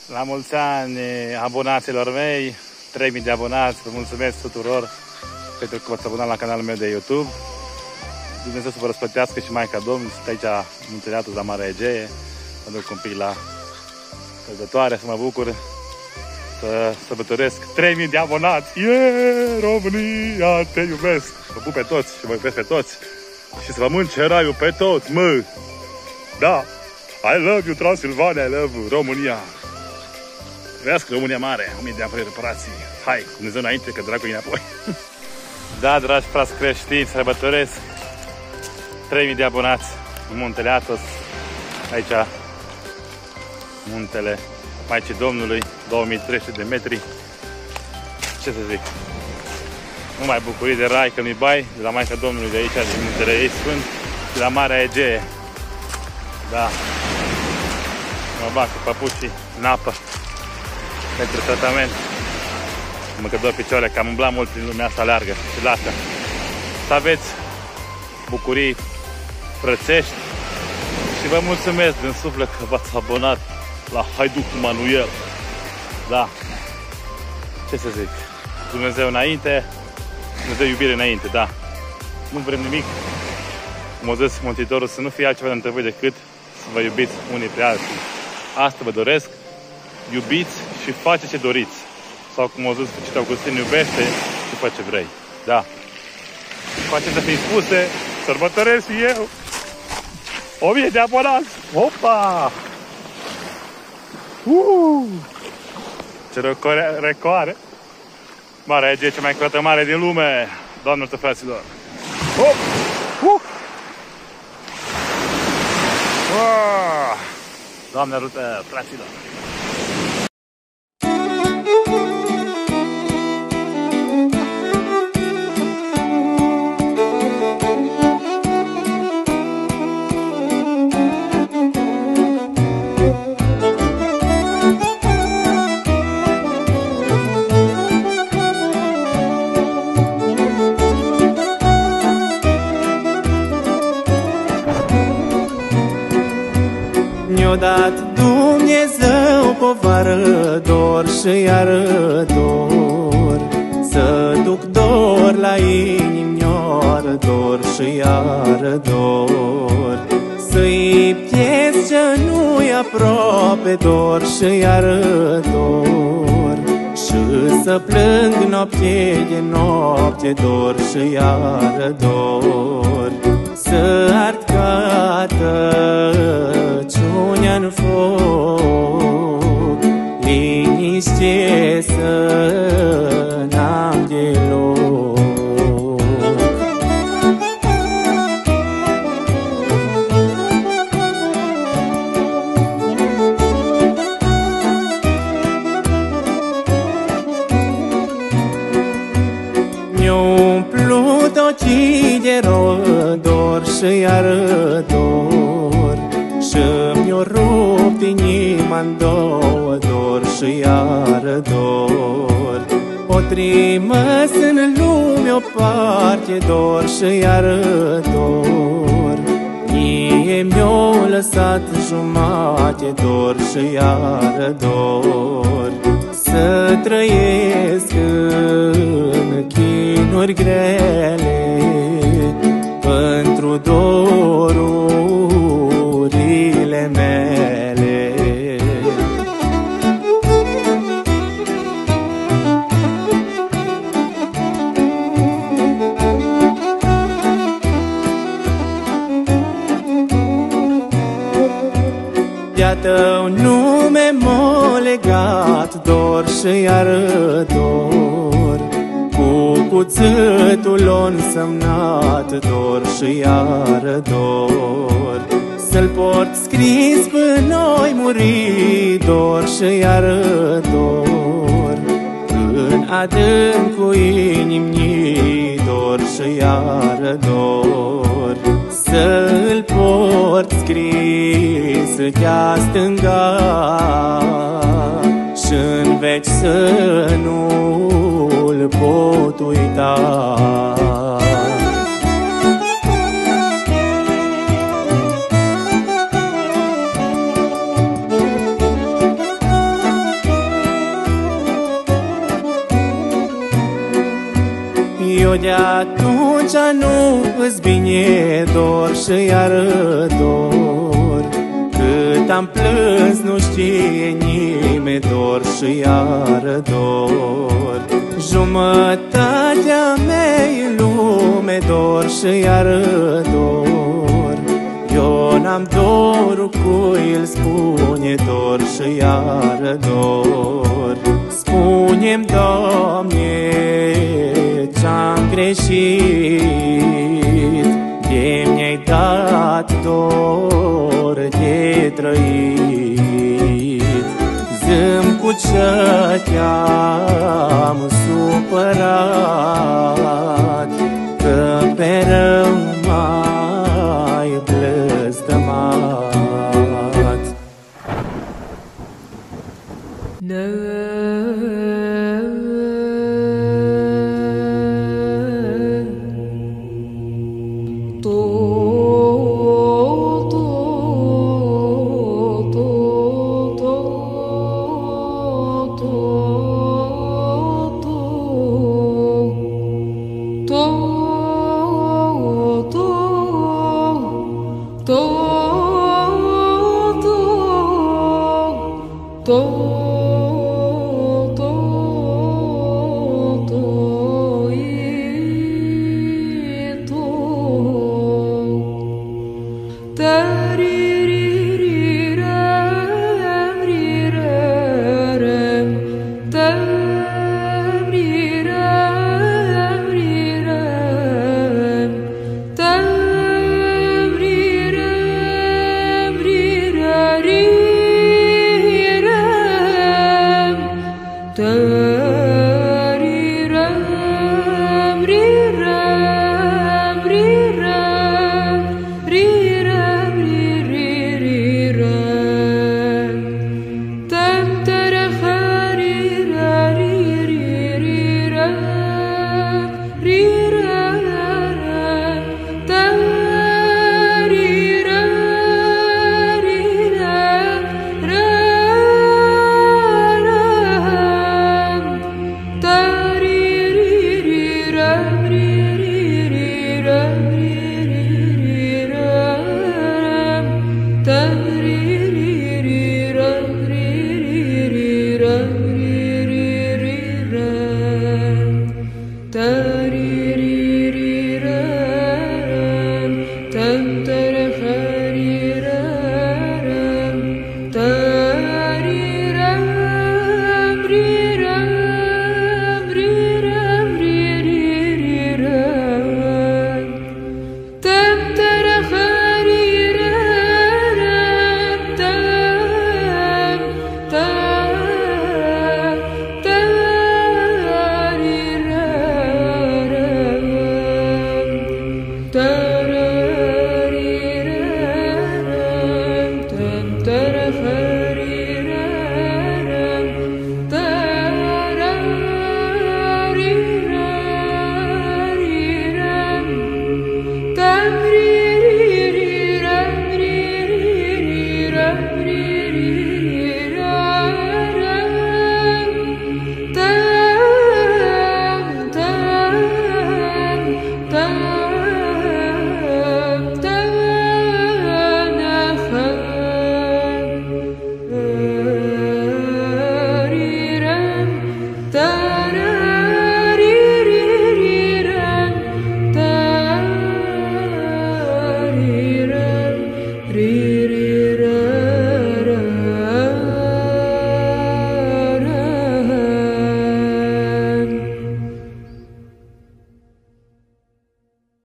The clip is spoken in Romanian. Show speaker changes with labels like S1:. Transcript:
S1: La mulți ani abonaților mei, 3000 de abonați, vă mulțumesc tuturor pentru că v-ați abonat la canalul meu de YouTube. Dumnezeu să vă răsplătească și Maica Domnului, sunt aici Muntele Atos la Marea Egee, mă duc un pic la sărbătoare, să mă bucur să sărbătoresc 3000 de abonați. România, te iubesc! Vă pup pe toți și vă iubesc pe toți și să vă mânce raiul pe toți, mă! Da! I love you, Transilvania, I love you, România! Trăiască România mare, 1000 de ani fără reparații. Hai, cu Dumnezeu înainte, că dragul e înapoi. Da, dragi frați creștini, sărbătoresc 3000 de abonați în Muntele Atos. Aici, Muntele Maicii Domnului, 2300 de metri. Ce să zic? Numai bucurii de rai, că nu-i bai, de la Maica Domnului de aici, din Muntele ei Sfânt, de la Marea Egee. Da. Mă bag cu papucii în apă pentru tratament. Mă că 2 picioare, că am umblat mult prin lumea asta largă și lată. Să aveți bucurii frățești și vă mulțumesc din suflet că v-ați abonat la Haiducul Manuel. Da. Ce să zic? Dumnezeu înainte, Dumnezeu iubire înainte, da. Nu vrem nimic, cum a zis Mântuitorul, să nu fie altceva de voi decât să vă iubiți unii pe alții. Asta vă doresc, iubiți și faceți ce doriți. Sau cum a zis Sfântul Augustin, iubește și fă ce vrei. Da. Face să fii spuse, sărbătoresc și eu 1000 de abonați. Opa! Ce recoare! Marea Egee, cea mai curată mare din lume. Doamne ajută, fraților! Hop! Doamne ajută, fraților!
S2: Mi-a dat Dumnezeu povară, dor și iară dor, să duc dor la inimioară, dor și iară dor, să-i pierd ce nu-i aproape, dor și iară dor, și să plâng noapte de noapte, dor și iară dor, să ard ca tăciunea-n foc, liniște să n-am deloc. Mi-a umplut ochii de dor și iară dor, și mi-a rupt inima-n două, dor și iară dor. O trimis în lume o parte, dor și iară dor, mie mi-o lăsat jumate, dor și iară dor, să trăiesc în chinuri grele pentru dorurile mele. De-a tău nume m-a legat, dor și iară dor, cu cuțitul o însemnat, dor și iară dor, să-l port scris până noi muri, dor și iară dor, în adâncul inimii, dor și iară dor, să-l port scris de-a stânga și-n veci să nu-l pot uita. Eu de atunci nu îți bine dor și iară dor. Cât am plâns nu știe nimeni, dor și iară dor. Jumătatea mea-i lume, dor și iară dor. Eu n-am dorul cui îl spune, dor și iară dor. Spune-mi, Doamne, ce-am greșit, de mi-ai dat dor de trăit. Zi-mi cu ce te-am supărat, că pe rău m-ai blăstămat.
S3: To